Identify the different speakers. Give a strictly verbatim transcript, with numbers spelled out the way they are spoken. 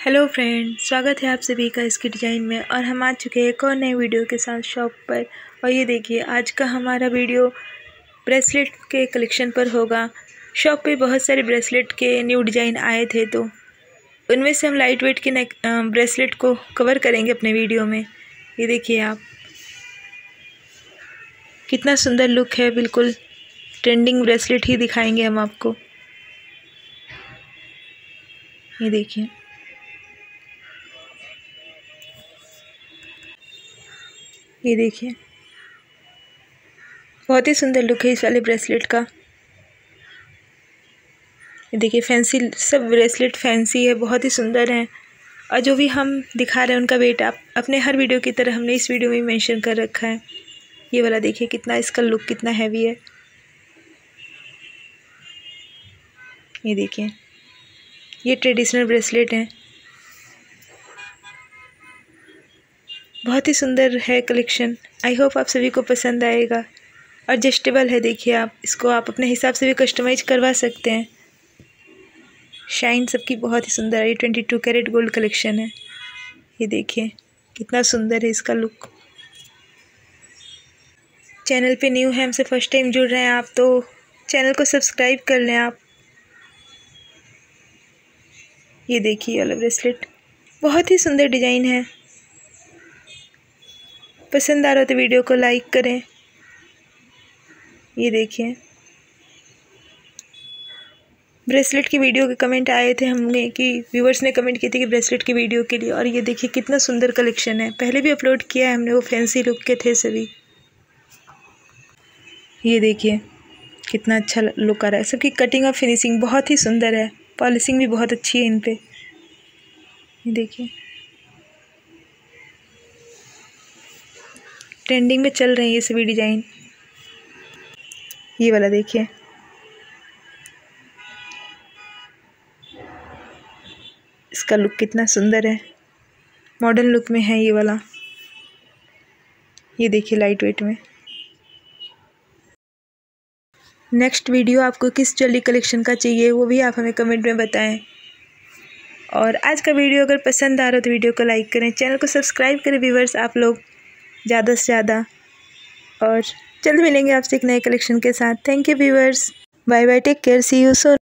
Speaker 1: Hello friend, स्वागत है आप सभी का इसकी डिज़ाइन में। और हम आ चुके हैं एक और नए वीडियो के साथ शॉप पर। और ये देखिए, आज का हमारा वीडियो ब्रेसलेट के कलेक्शन पर होगा। शॉप पे बहुत सारे ब्रेसलेट के न्यू डिज़ाइन आए थे, तो उनमें से हम लाइट वेट के नेक ब्रेसलेट को कवर करेंगे अपने वीडियो में। ये देखिए आप, कितना सुंदर लुक है। बिल्कुल ट्रेंडिंग ब्रेसलेट ही दिखाएंगे हम आपको। ये देखिए, ये देखिए बहुत ही सुंदर लुक है इस वाले ब्रेसलेट का। ये देखिए, फैंसी सब ब्रेसलेट फैंसी है, बहुत ही सुंदर हैं। और जो भी हम दिखा रहे हैं उनका वेट आप अपने हर वीडियो की तरह हमने इस वीडियो में मेंशन कर रखा है। ये वाला देखिए, कितना इसका लुक कितना हैवी है। ये देखिए, ये ट्रेडिशनल ब्रेसलेट हैं, बहुत ही सुंदर है कलेक्शन। आई होप आप सभी को पसंद आएगा। एडजस्टेबल है, देखिए आप इसको आप अपने हिसाब से भी कस्टमाइज करवा सकते हैं। शाइन सबकी बहुत ही सुंदर है। ये twenty two carat gold collection है। ये देखिए कितना सुंदर है इसका लुक। चैनल पे न्यू है, हमसे फर्स्ट टाइम जुड़ रहे हैं आप, तो चैनल को सब्सक्राइब कर लें आप। ये देखिए वाला ब्रेसलेट बहुत ही सुंदर डिज़ाइन है। पसंद आ रहा हो तो वीडियो को लाइक करें। ये देखिए, ब्रेसलेट की वीडियो के कमेंट आए थे हमने कि व्यूवर्स ने कमेंट किए थे कि ब्रेसलेट की वीडियो के लिए। और ये देखिए कितना सुंदर कलेक्शन है, पहले भी अपलोड किया है हमने, वो फैंसी लुक के थे सभी। ये देखिए कितना अच्छा लुक आ रहा है। सबकी कटिंग और फिनिशिंग बहुत ही सुंदर है, पॉलिशिंग भी बहुत अच्छी है इन पे। ये देखिए ट्रेंडिंग में चल रहे हैं ये सभी डिज़ाइन। ये वाला देखिए, इसका लुक कितना सुंदर है, मॉडर्न लुक में है ये वाला। ये देखिए लाइट वेट में। नेक्स्ट वीडियो आपको किस ज्वेलरी कलेक्शन का चाहिए वो भी आप हमें कमेंट में बताएं। और आज का वीडियो अगर पसंद आ रहा हो तो वीडियो को लाइक करें, चैनल को सब्सक्राइब करें व्यूवर्स आप लोग ज़्यादा से ज़्यादा। और जल्द मिलेंगे आपसे एक नए कलेक्शन के साथ। Thank you viewers, bye bye, take care, see you soon.